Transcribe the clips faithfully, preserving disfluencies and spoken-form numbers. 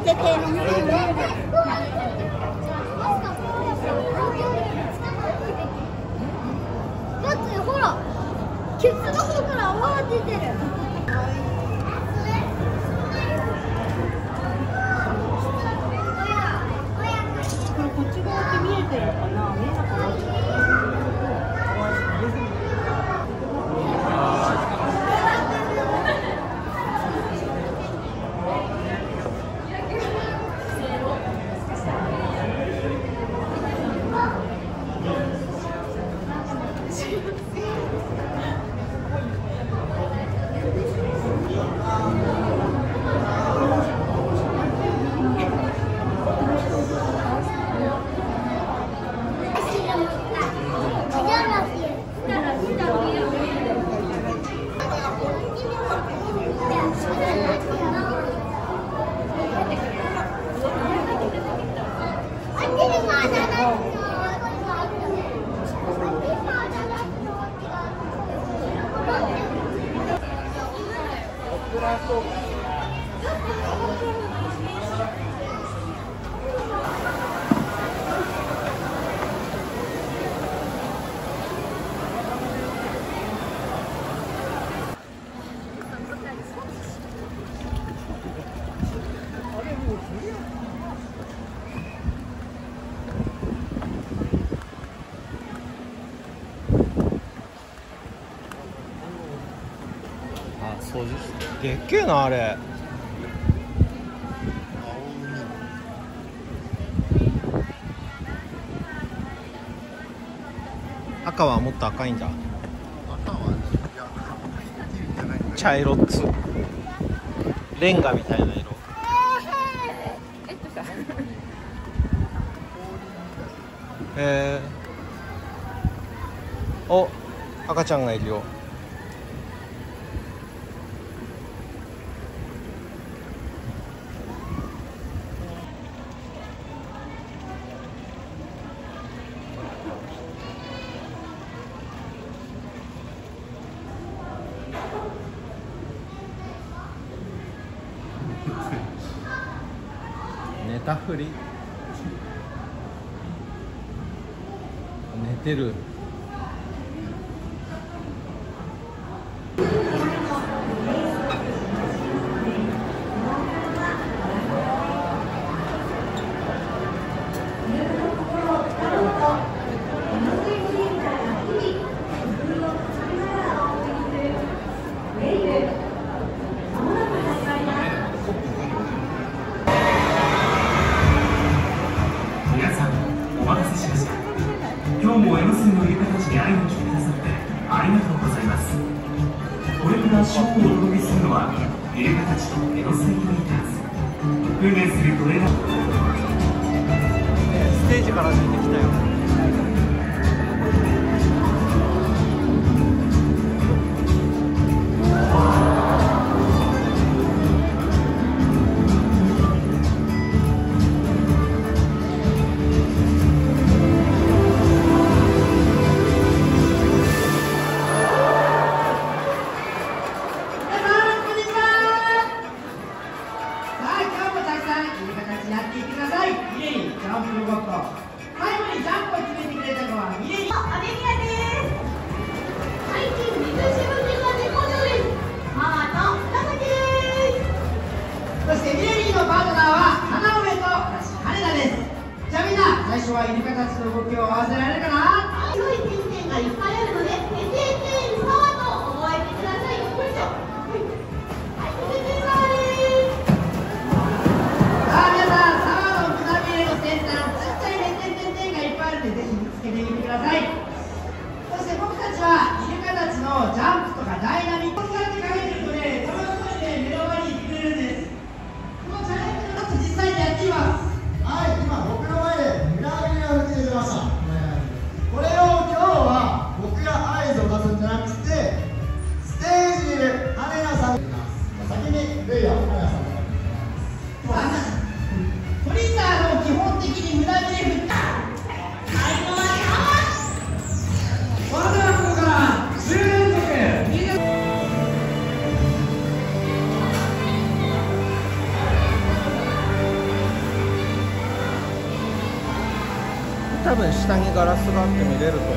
テ系のね。だってほら、ケツの方から泡が出てる。これこっち側って見えてるのかな、見えなかった。 掃除してでっけえなあれ。赤はもっと赤いんだ。 赤は、いや、 茶色っつレンガみたいな色。へえ。お、赤ちゃんがいるよ。寝たふり寝てる。 今日も江ノ水のイルカたちに会いに来てくださってありがとうございます。これからショーをお届けするのはイルカたちと江ノ水イルカーズ。訓練するトレーナーステージから出てきたよ。 最初はイルカたちの動きを合わせられるかな。 広い点々がいっぱいあるので、てててんさわと覚えてください。よいしょ。はい、てててんさわです。 さあ皆さん、沢のくなびれの先端、ちっちゃい点々点々がいっぱいあるので、ぜひ見つけてみてください。そして僕たちはイルカたちのジャンプとかダイナミックになってかけてるので、それを少しで目の前にいてくれるんです。このチャレンジのちょっと実際にやってみます。 はい、今僕の前で裏切りが吹き出てました。これを今日は僕が合図を出すんじゃ多分下にガラスがあって見れると思う。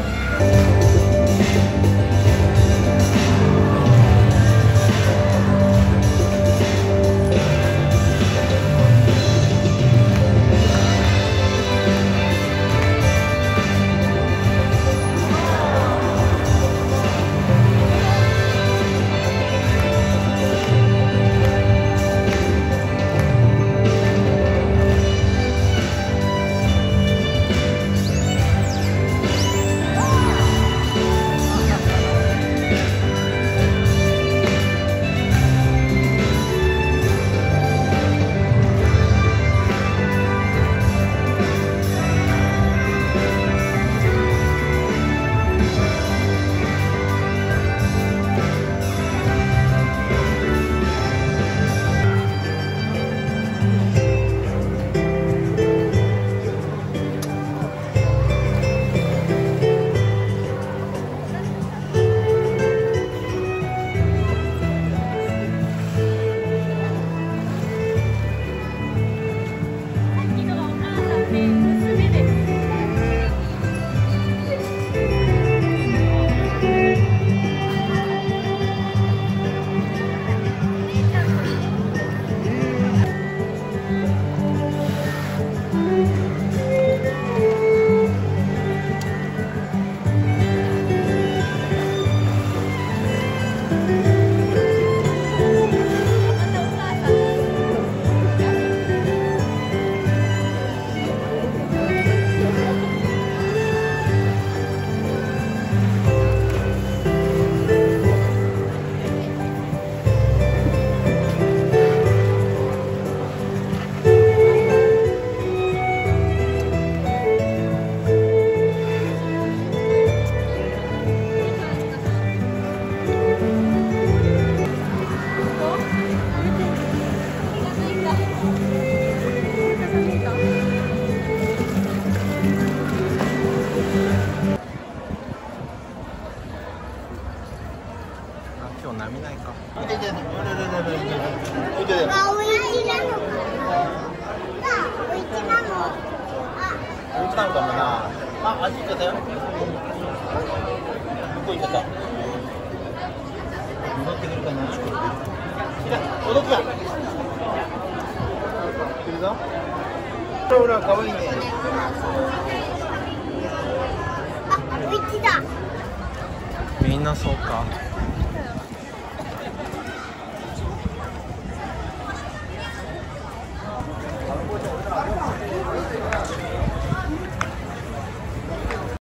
今日波ないか。 見てて、見てて、見てて。 あ、おいちなのかな。おいちなの。あ、 おいちなのかもな。あ、あっち行っちゃったよ。どこ行っちゃった。戻ってくるかな。いや、戻ってきた。来るぞ。ほら、可愛いね。 あ、おいちだ。 みんなそうか。